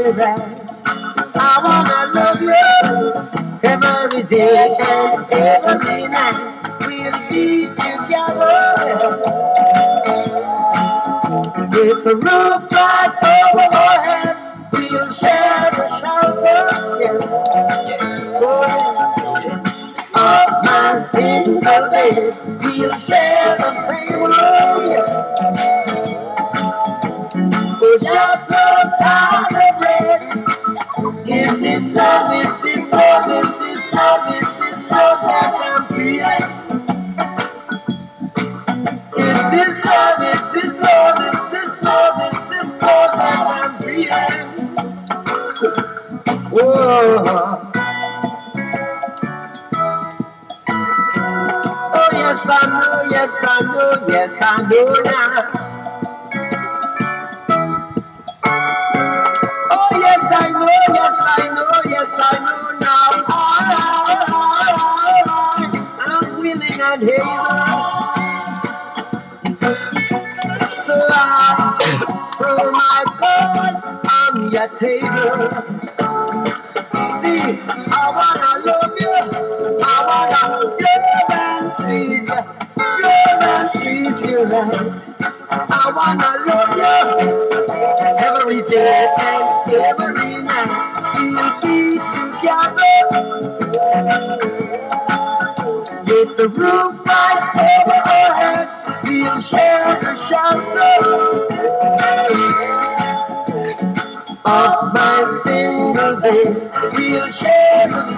dearest. I wanna love you every day and every night. We'll be together with the roof right over our heads. We'll share the shelter, yeah. Of my single bed. We'll share the same room, yeah. We'll share the tiny bread. Is this love, is this love, is this love, is this love that I'm feeling? Is this love, is this love, is this love, is this love that I'm feeling? Whoa. Oh yes I know, yes I know, yes I know now. Oh yes I know, yes I know, yes I know now. I'm willing and able. So I throw my cards on your table. See, I wanna love you, I wanna love and treat you, love and treat you right. I wanna love you every day and every night. We'll be together with the roof right over our heads. We'll share the shelter of my single bed. We'll share the